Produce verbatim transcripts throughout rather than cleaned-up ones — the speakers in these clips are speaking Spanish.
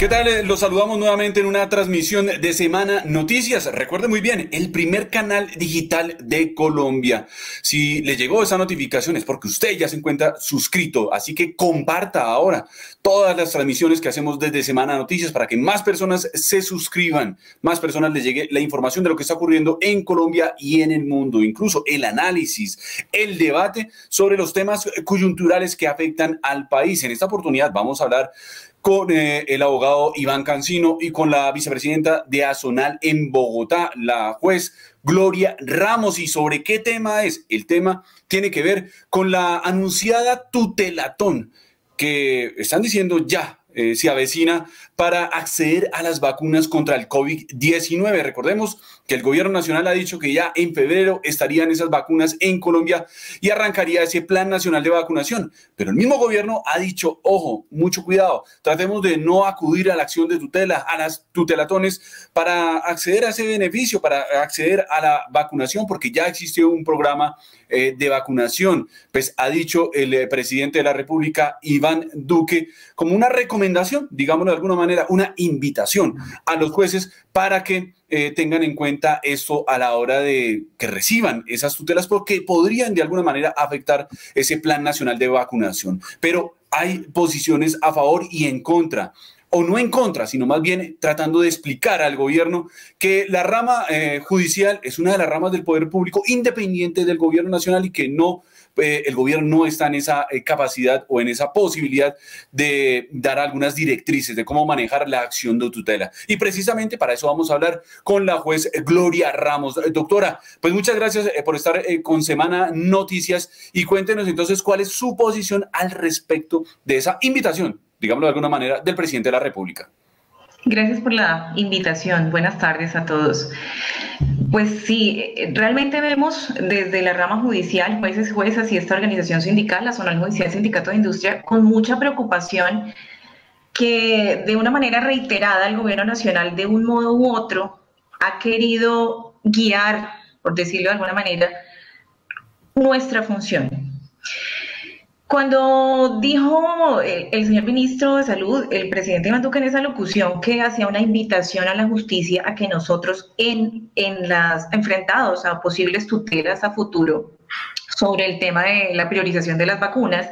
¿Qué tal? Eh, Los saludamos nuevamente en una transmisión de Semana Noticias. Recuerde muy bien, el primer canal digital de Colombia. Si le llegó esa notificación es porque usted ya se encuentra suscrito, así que comparta ahora todas las transmisiones que hacemos desde Semana Noticias para que más personas se suscriban, más personas les llegue la información de lo que está ocurriendo en Colombia y en el mundo, incluso el análisis, el debate sobre los temas coyunturales que afectan al país. En esta oportunidad vamos a hablar con eh, el abogado Iván Cancino y con la vicepresidenta de Azonal en Bogotá, la juez Gloria Ramos. ¿Y sobre qué tema es? El tema tiene que ver con la anunciada tutelatón que están diciendo ya eh, se avecina para acceder a las vacunas contra el COVID diecinueve. Recordemos que el gobierno nacional ha dicho que ya en febrero estarían esas vacunas en Colombia y arrancaría ese plan nacional de vacunación. Pero el mismo gobierno ha dicho, ojo, mucho cuidado, tratemos de no acudir a la acción de tutela, a las tutelatones para acceder a ese beneficio, para acceder a la vacunación, porque ya existió un programa eh, de vacunación. Pues ha dicho el eh, presidente de la República, Iván Duque, como una recomendación, digámoslo de alguna manera, una invitación a los jueces para que eh, tengan en cuenta esto a la hora de que reciban esas tutelas, porque podrían de alguna manera afectar ese plan nacional de vacunación. Pero hay posiciones a favor y en contra, o no en contra, sino más bien tratando de explicar al gobierno que la rama eh, judicial es una de las ramas del poder público independiente del gobierno nacional y que no Eh, el gobierno no está en esa eh, capacidad o en esa posibilidad de dar algunas directrices de cómo manejar la acción de tutela. Y precisamente para eso vamos a hablar con la juez Gloria Ramos. Eh, doctora, pues muchas gracias eh, por estar eh, con Semana Noticias y cuéntenos entonces cuál es su posición al respecto de esa invitación, digámoslo de alguna manera, del presidente de la República. Gracias por la invitación. Buenas tardes a todos. Pues sí, realmente vemos desde la rama judicial, jueces, juezas y esta organización sindical, la Azonal Judicial Sindicato de Industria, con mucha preocupación que de una manera reiterada el gobierno nacional de un modo u otro ha querido guiar, por decirlo de alguna manera, nuestra función. Cuando dijo el, el señor ministro de Salud, el presidente Iván Duque en esa locución que hacía una invitación a la justicia a que nosotros en, en las enfrentados a posibles tutelas a futuro sobre el tema de la priorización de las vacunas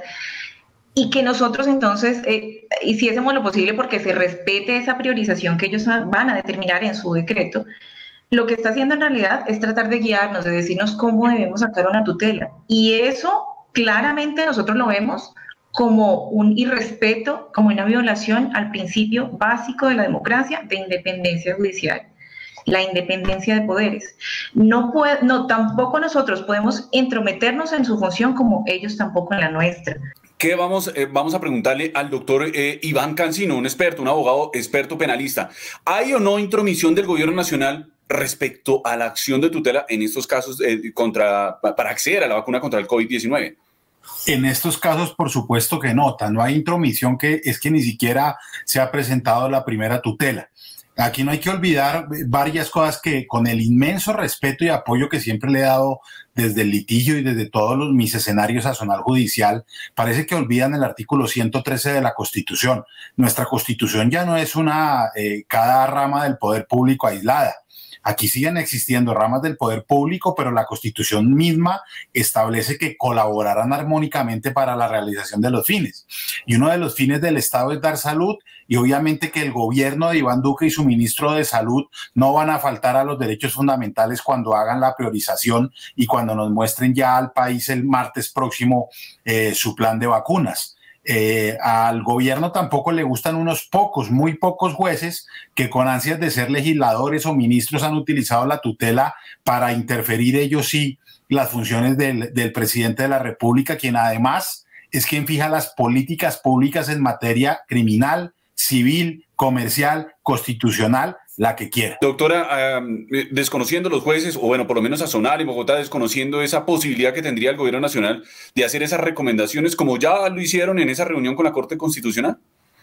y que nosotros entonces eh, hiciésemos lo posible porque se respete esa priorización que ellos van a determinar en su decreto, lo que está haciendo en realidad es tratar de guiarnos, de decirnos cómo debemos sacar una tutela. Y eso claramente nosotros lo vemos como un irrespeto, como una violación al principio básico de la democracia de independencia judicial, la independencia de poderes. No, puede, no tampoco nosotros podemos entrometernos en su función como ellos tampoco en la nuestra. ¿Qué vamos, eh, vamos a preguntarle al doctor eh, Iván Cancino, un experto, un abogado experto penalista? ¿Hay o no intromisión del gobierno nacional respecto a la acción de tutela en estos casos eh, contra, para acceder a la vacuna contra el COVID diecinueve? En estos casos, por supuesto que no, no hay intromisión, que es que ni siquiera se ha presentado la primera tutela. Aquí no hay que olvidar varias cosas que, con el inmenso respeto y apoyo que siempre le he dado desde el litigio y desde todos los, mis escenarios a Azonal Judicial, parece que olvidan el artículo ciento trece de la Constitución. Nuestra Constitución ya no es una, eh, cada rama del poder público aislada. Aquí siguen existiendo ramas del poder público, pero la Constitución misma establece que colaborarán armónicamente para la realización de los fines. Y uno de los fines del Estado es dar salud, y obviamente que el gobierno de Iván Duque y su ministro de Salud no van a faltar a los derechos fundamentales cuando hagan la priorización y cuando nos muestren ya al país el martes próximo eh, su plan de vacunas. Eh, al gobierno tampoco le gustan unos pocos, muy pocos jueces que con ansias de ser legisladores o ministros han utilizado la tutela para interferir ellos sí las funciones del, del presidente de la República, quien además es quien fija las políticas públicas en materia criminal, civil, comercial, constitucional, la que quiera. Doctora, um, desconociendo los jueces, o bueno, por lo menos Azonal y Bogotá, desconociendo esa posibilidad que tendría el gobierno nacional de hacer esas recomendaciones como ya lo hicieron en esa reunión con la Corte Constitucional.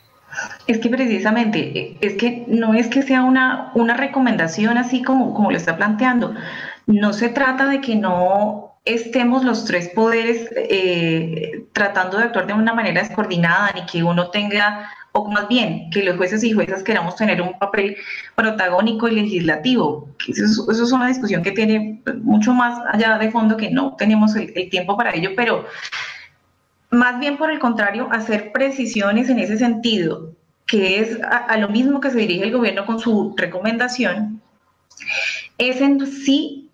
Es que precisamente, es que no es que sea una, una recomendación así como, como lo está planteando. No se trata de que no estemos los tres poderes eh, tratando de actuar de una manera descoordinada, ni que uno tenga o más bien que los jueces y juezas queramos tener un papel protagónico y legislativo. Eso es, eso es una discusión que tiene mucho más allá de fondo, que no tenemos el, el tiempo para ello, pero más bien por el contrario, hacer precisiones en ese sentido, que es a, a lo mismo que se dirige el gobierno con su recomendación, es en sí,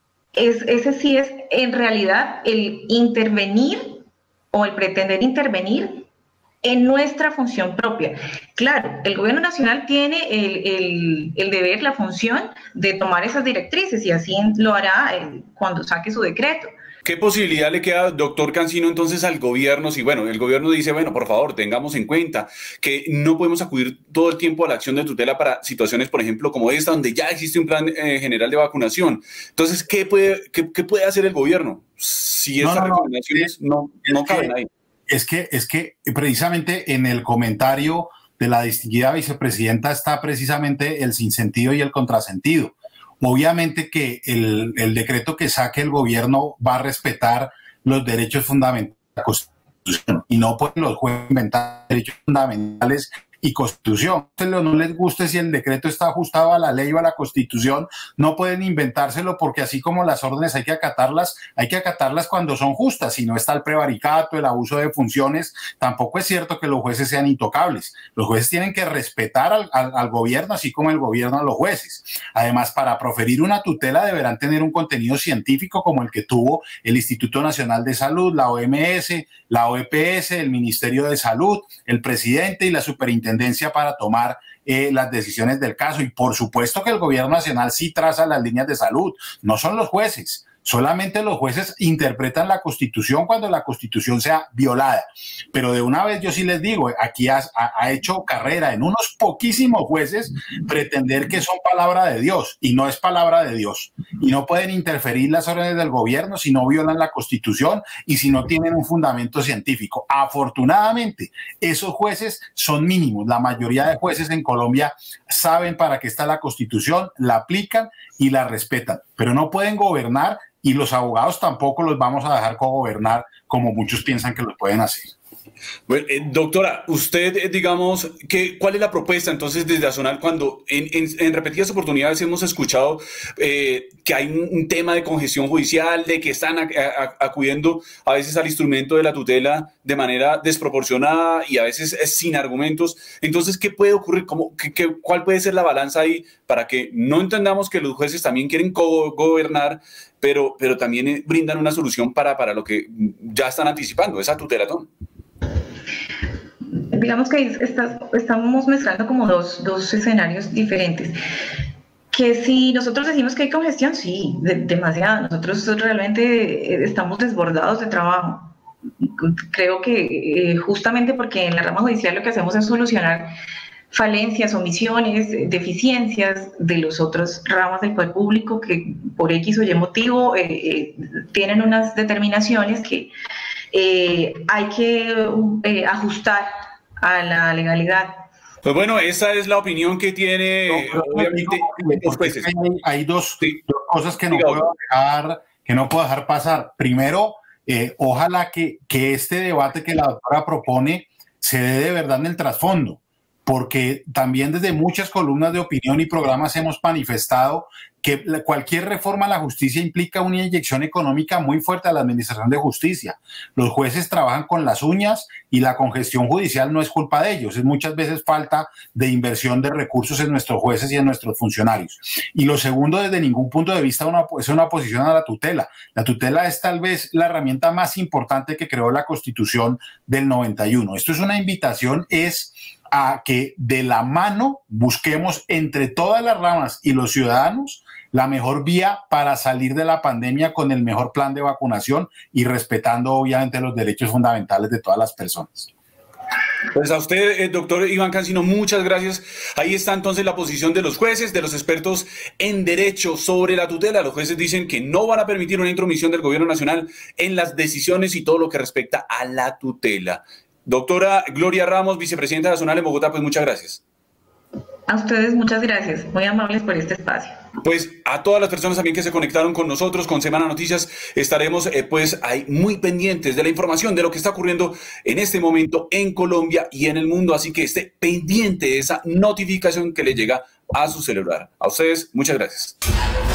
es, ese sí es en realidad el intervenir o el pretender intervenir en nuestra función propia. Claro, el gobierno nacional tiene el, el, el deber, la función de tomar esas directrices, y así lo hará eh, cuando saque su decreto. ¿Qué posibilidad le queda, doctor Cancino, entonces al gobierno? Si, bueno, el gobierno dice, bueno, por favor, tengamos en cuenta que no podemos acudir todo el tiempo a la acción de tutela para situaciones, por ejemplo, como esta, donde ya existe un plan eh, general de vacunación. Entonces, ¿qué puede, qué, qué puede hacer el gobierno si estas no, no, recomendaciones no, no caben ahí? Es que, es que precisamente en el comentario de la distinguida vicepresidenta está precisamente el sinsentido y el contrasentido. Obviamente que el, el decreto que saque el gobierno va a respetar los derechos fundamentales de la Constitución, y no pueden los jueces inventar derechos fundamentales y Constitución. A no les guste si el decreto está ajustado a la ley o a la Constitución, no pueden inventárselo, porque así como las órdenes hay que acatarlas, hay que acatarlas cuando son justas. Si no está el prevaricato, el abuso de funciones, tampoco es cierto que los jueces sean intocables. Los jueces tienen que respetar al, al, al gobierno, así como el gobierno a los jueces. Además, para proferir una tutela deberán tener un contenido científico como el que tuvo el Instituto Nacional de Salud, la O M S, la O E P S, el Ministerio de Salud, el presidente y la superintendencia para tomar eh, las decisiones del caso. Y por supuesto que el gobierno nacional sí traza las líneas de salud, no son los jueces. Solamente los jueces interpretan la Constitución cuando la Constitución sea violada. Pero de una vez yo sí les digo, aquí ha, ha hecho carrera en unos poquísimos jueces pretender que son palabra de Dios, y no es palabra de Dios. Y no pueden interferir las órdenes del gobierno si no violan la Constitución y si no tienen un fundamento científico. Afortunadamente, esos jueces son mínimos. La mayoría de jueces en Colombia saben para qué está la Constitución, la aplican y la respetan, pero no pueden gobernar, y los abogados tampoco los vamos a dejar cogobernar como muchos piensan que lo pueden hacer. Bueno, eh, doctora, usted, eh, digamos, que, ¿cuál es la propuesta entonces desde Azonal cuando en, en, en repetidas oportunidades hemos escuchado eh, que hay un, un tema de congestión judicial, de que están a, a, acudiendo a veces al instrumento de la tutela de manera desproporcionada y a veces es sin argumentos? Entonces, ¿qué puede ocurrir? ¿Cómo, qué, qué, ¿Cuál puede ser la balanza ahí para que no entendamos que los jueces también quieren co-gobernar, pero, pero también brindan una solución para, para lo que ya están anticipando, esa tutelatón? Digamos que está, estamos mezclando como dos, dos escenarios diferentes. Que si nosotros decimos que hay congestión, sí, de, demasiado. Nosotros realmente estamos desbordados de trabajo. Creo que eh, justamente porque en la rama judicial lo que hacemos es solucionar falencias, omisiones, deficiencias de los otros ramas del poder público que por X o Y motivo eh, eh, tienen unas determinaciones que eh, hay que eh, ajustar a la legalidad. Pues bueno, esa es la opinión que tiene, no, obviamente, los jueces. Hay, hay dos, sí. dos cosas que no, puedo dejar, que no puedo dejar pasar. Primero, eh, ojalá que, que este debate que la doctora propone se dé de verdad en el trasfondo, porque también desde muchas columnas de opinión y programas hemos manifestado que cualquier reforma a la justicia implica una inyección económica muy fuerte a la administración de justicia. Los jueces trabajan con las uñas y la congestión judicial no es culpa de ellos, es muchas veces falta de inversión de recursos en nuestros jueces y en nuestros funcionarios. Y lo segundo, desde ningún punto de vista una, es una oposición a la tutela. La tutela es tal vez la herramienta más importante que creó la Constitución del noventa y uno. Esto es una invitación, es a que de la mano busquemos entre todas las ramas y los ciudadanos la mejor vía para salir de la pandemia con el mejor plan de vacunación y respetando obviamente los derechos fundamentales de todas las personas. Pues a usted, eh, doctor Iván Cancino, muchas gracias. Ahí está entonces la posición de los jueces, de los expertos en derecho sobre la tutela. Los jueces dicen que no van a permitir una intromisión del gobierno nacional en las decisiones y todo lo que respecta a la tutela. Doctora Gloria Ramos, vicepresidenta de Azonal en Bogotá, pues muchas gracias. A ustedes muchas gracias, muy amables por este espacio. Pues a todas las personas también que se conectaron con nosotros, con Semana Noticias, estaremos eh, pues ahí muy pendientes de la información de lo que está ocurriendo en este momento en Colombia y en el mundo, así que esté pendiente de esa notificación que le llega a su celular. A ustedes, muchas gracias.